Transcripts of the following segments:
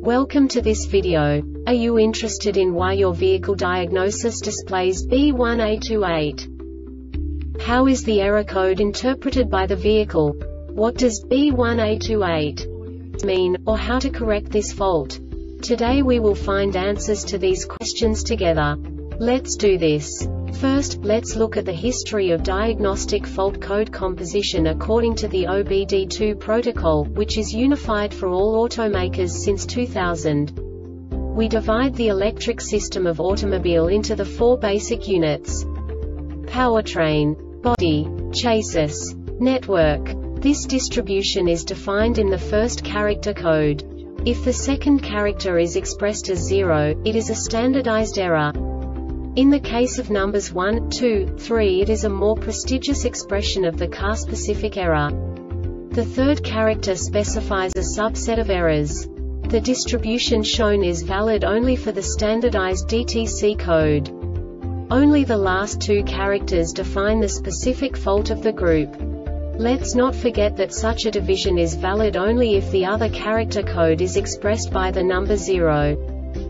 Welcome to this video. Are you interested in why your vehicle diagnosis displays B1A28? How is the error code interpreted by the vehicle? What does B1A28 mean, or how to correct this fault? Today we will find answers to these questions together. Let's do this. First, let's look at the history of diagnostic fault code composition according to the OBD2 protocol, which is unified for all automakers since 2000. We divide the electric system of automobile into the four basic units: powertrain, body, chassis, network. This distribution is defined in the first character code. If the second character is expressed as 0, it is a standardized error. In the case of numbers 1, 2, 3, it is a more prestigious expression of the car-specific error. The third character specifies a subset of errors. The distribution shown is valid only for the standardized DTC code. Only the last two characters define the specific fault of the group. Let's not forget that such a division is valid only if the other character code is expressed by the number 0.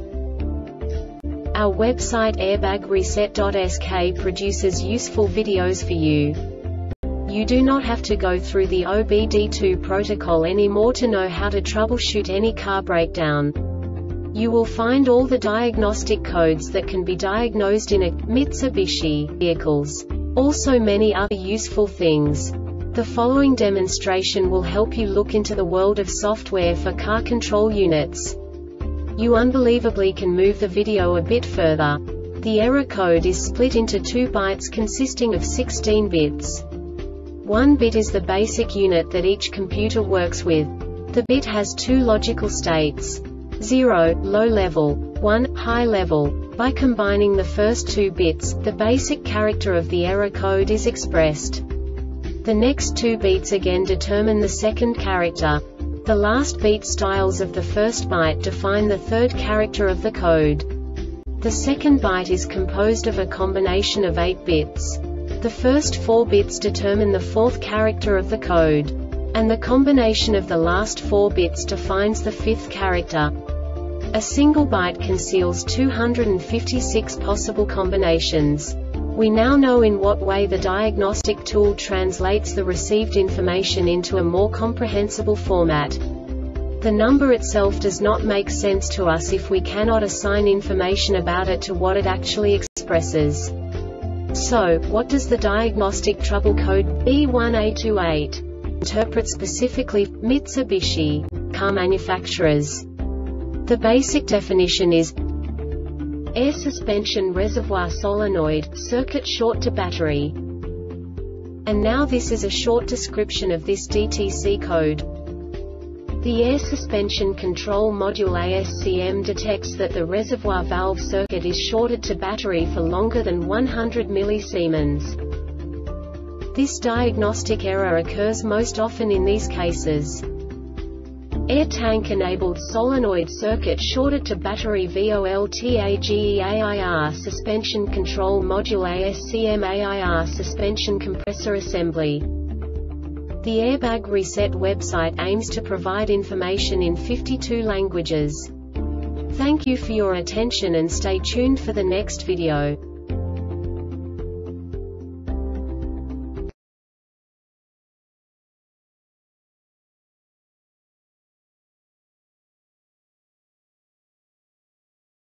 Our website airbagreset.sk produces useful videos for you. You do not have to go through the OBD2 protocol anymore to know how to troubleshoot any car breakdown. You will find all the diagnostic codes that can be diagnosed in a Mitsubishi vehicles. Also many other useful things. The following demonstration will help you look into the world of software for car control units. You unbelievably can move the video a bit further. The error code is split into 2 bytes consisting of 16 bits. 1 bit is the basic unit that each computer works with. The bit has 2 logical states: 0, low level, 1, high level. By combining the first 2 bits, the basic character of the error code is expressed. The next 2 beats again determine the second character. The last beat styles of the first byte define the third character of the code. The second byte is composed of a combination of 8 bits. The first 4 bits determine the fourth character of the code. And the combination of the last 4 bits defines the fifth character. A single byte conceals 256 possible combinations. We now know in what way the diagnostic tool translates the received information into a more comprehensible format. The number itself does not make sense to us if we cannot assign information about it to what it actually expresses. So, what does the diagnostic trouble code B1A28 interpret specifically for Mitsubishi car manufacturers? The basic definition is air suspension reservoir solenoid, circuit short to battery. And now this is a short description of this DTC code. The air suspension control module ASCM detects that the reservoir valve circuit is shorted to battery for longer than 100 mS. This diagnostic error occurs most often in these cases: air tank enabled solenoid circuit shorted to battery VOLTAGEAIR suspension control module ASCM AIR suspension compressor assembly. The Airbag Reset website aims to provide information in 52 languages. Thank you for your attention and stay tuned for the next video.